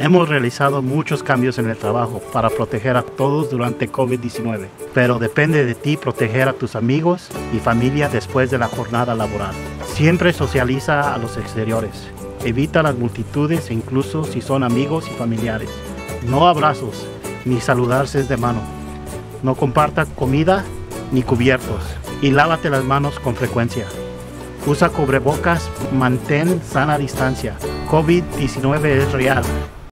Hemos realizado muchos cambios en el trabajo para proteger a todos durante COVID-19, pero depende de ti proteger a tus amigos y familia después de la jornada laboral. Siempre socializa a los exteriores. Evita las multitudes incluso si son amigos y familiares. No abrazos ni saludarse de mano. No comparta comida ni cubiertos y lávate las manos con frecuencia. Usa cubrebocas, mantén sana distancia. COVID-19 es real